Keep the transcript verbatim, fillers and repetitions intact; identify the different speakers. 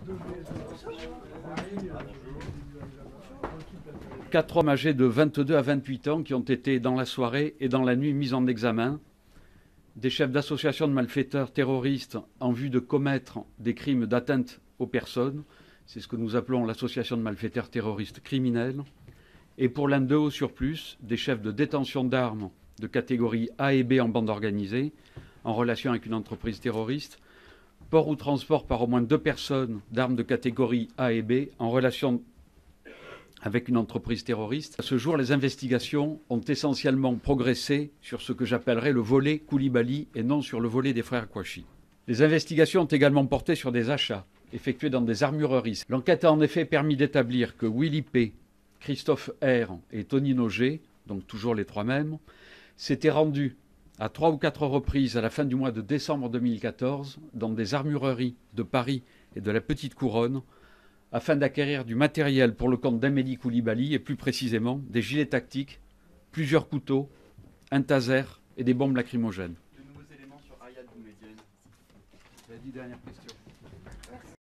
Speaker 1: Quatre hommes âgés de vingt-deux à vingt-huit ans qui ont été dans la soirée et dans la nuit mis en examen, des chefs d'associations de malfaiteurs terroristes en vue de commettre des crimes d'atteinte aux personnes, c'est ce que nous appelons l'association de malfaiteurs terroristes criminels, et pour l'un d'eux au surplus, des chefs de détention d'armes de catégorie A et B en bande organisée, en relation avec une entreprise terroriste, port ou transport par au moins deux personnes d'armes de catégorie A et B en relation avec une entreprise terroriste. À ce jour, les investigations ont essentiellement progressé sur ce que j'appellerais le volet Koulibaly et non sur le volet des frères Kouachi. Les investigations ont également porté sur des achats effectués dans des armureries. L'enquête a en effet permis d'établir que Willy P, Christophe R et Tony Noger, donc toujours les trois mêmes, s'étaient rendus à trois ou quatre reprises à la fin du mois de décembre deux mille quatorze dans des armureries de Paris et de la Petite Couronne afin d'acquérir du matériel pour le compte d'Amélie Koulibaly et plus précisément des gilets tactiques, plusieurs couteaux, un taser et des bombes lacrymogènes.
Speaker 2: De nouveaux éléments sur Ayad Boumediene.
Speaker 1: La dix dernière question.